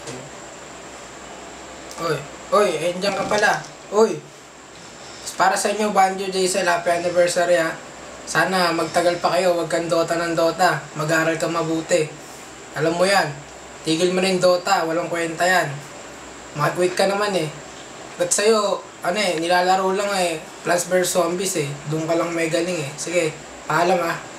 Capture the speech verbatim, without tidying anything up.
Oy, oy, eh, dyan ka pala. Oy. Para sa inyo, Banjo Jaisel, happy anniversary ha. Sana magtagal pa kayo, wag kang Dota ng Dota. Mag-aaral ka mabuti. Alam mo yan. Tigil mo na yung Dota, walang kwenta yan. Mag-quit ka naman eh. Ba't sa'yo, ano eh, nilalaro lang eh. Plants versus. Zombies eh. Doon ka lang may galing eh. Sige, paalam ah.